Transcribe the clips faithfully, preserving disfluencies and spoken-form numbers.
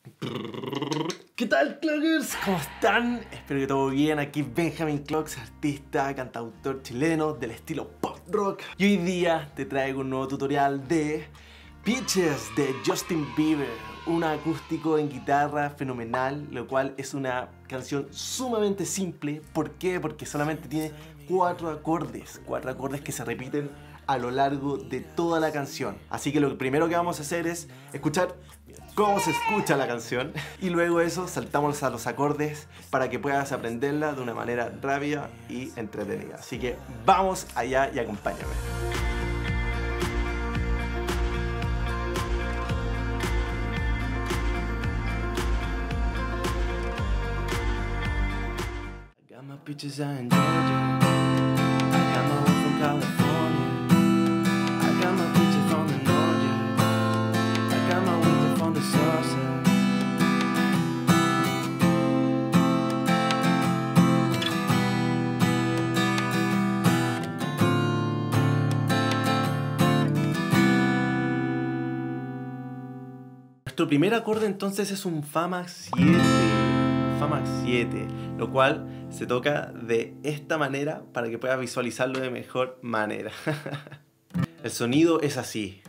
¿Qué tal, Clockers? ¿Cómo están? Espero que todo bien. Aquí Benjamin Clocks, artista, cantautor chileno del estilo pop rock. Y hoy día te traigo un nuevo tutorial de Peaches de Justin Bieber. Un acústico en guitarra fenomenal, lo cual es una canción sumamente simple. ¿Por qué? Porque solamente tiene cuatro acordes. Cuatro acordes que se repiten a lo largo de toda la canción. Así que lo primero que vamos a hacer es escuchar cómo se escucha la canción y luego eso saltamos a los acordes para que puedas aprenderla de una manera rápida y entretenida. Así que vamos allá y acompáñame. I got my peaches out in Georgia. I got my one from California. I got my peaches from the north, yeah. I got my winter from the south side. Nuestro primer acorde entonces es un Fa max siete. Fa max siete, lo cual se toca de esta manera para que puedas visualizarlo de mejor manera. El sonido es así.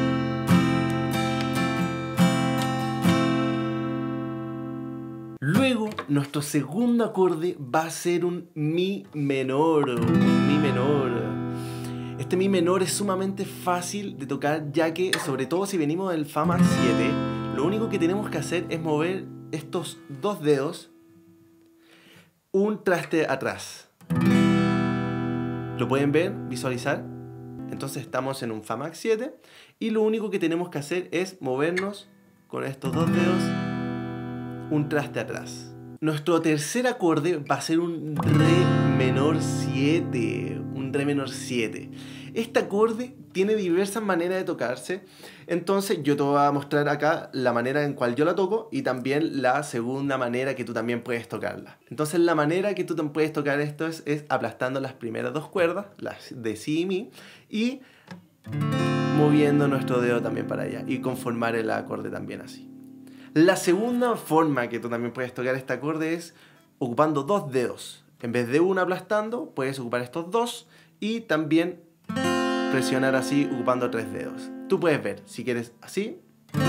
Luego, nuestro segundo acorde va a ser un Mi menor. Un Mi menor. Este Mi menor es sumamente fácil de tocar, ya que, sobre todo si venimos del Fa max siete, lo único que tenemos que hacer es mover estos dos dedos un traste atrás. ¿Lo pueden ver? ¿Visualizar? Entonces estamos en un Fa max siete y lo único que tenemos que hacer es movernos con estos dos dedos un traste atrás. Nuestro tercer acorde va a ser un Re menor siete. Un Re menor siete. Este acorde tiene diversas maneras de tocarse. Entonces yo te voy a mostrar acá la manera en cual yo la toco y también la segunda manera que tú también puedes tocarla. Entonces la manera que tú también puedes tocar esto es, es aplastando las primeras dos cuerdas, las de Si y Mi, y moviendo nuestro dedo también para allá y conformar el acorde también así. La segunda forma que tú también puedes tocar este acorde es ocupando dos dedos. En vez de uno aplastando, puedes ocupar estos dos y también presionar así ocupando tres dedos. Tú puedes ver si quieres así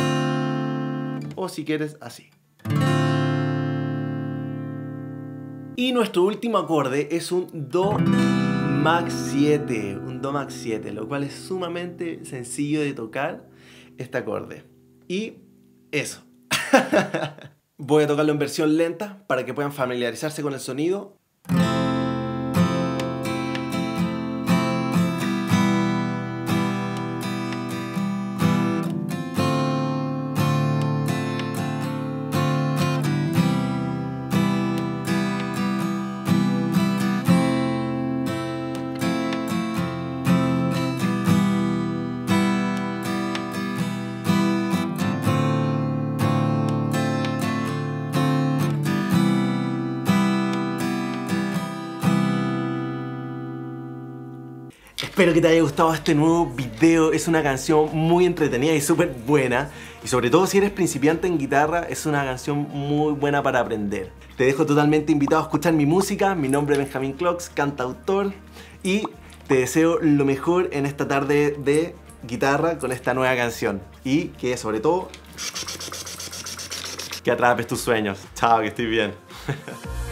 o si quieres así. Y nuestro último acorde es un Do max siete. Un Do max siete, lo cual es sumamente sencillo de tocar este acorde. Y eso. Voy a tocarlo en versión lenta para que puedan familiarizarse con el sonido. Espero que te haya gustado este nuevo video. Es una canción muy entretenida y súper buena. Y sobre todo si eres principiante en guitarra, es una canción muy buena para aprender. Te dejo totalmente invitado a escuchar mi música. Mi nombre es Benjamin Clocks, cantautor. Y te deseo lo mejor en esta tarde de guitarra con esta nueva canción. Y que sobre todo, que atrapes tus sueños. Chao, que estés bien.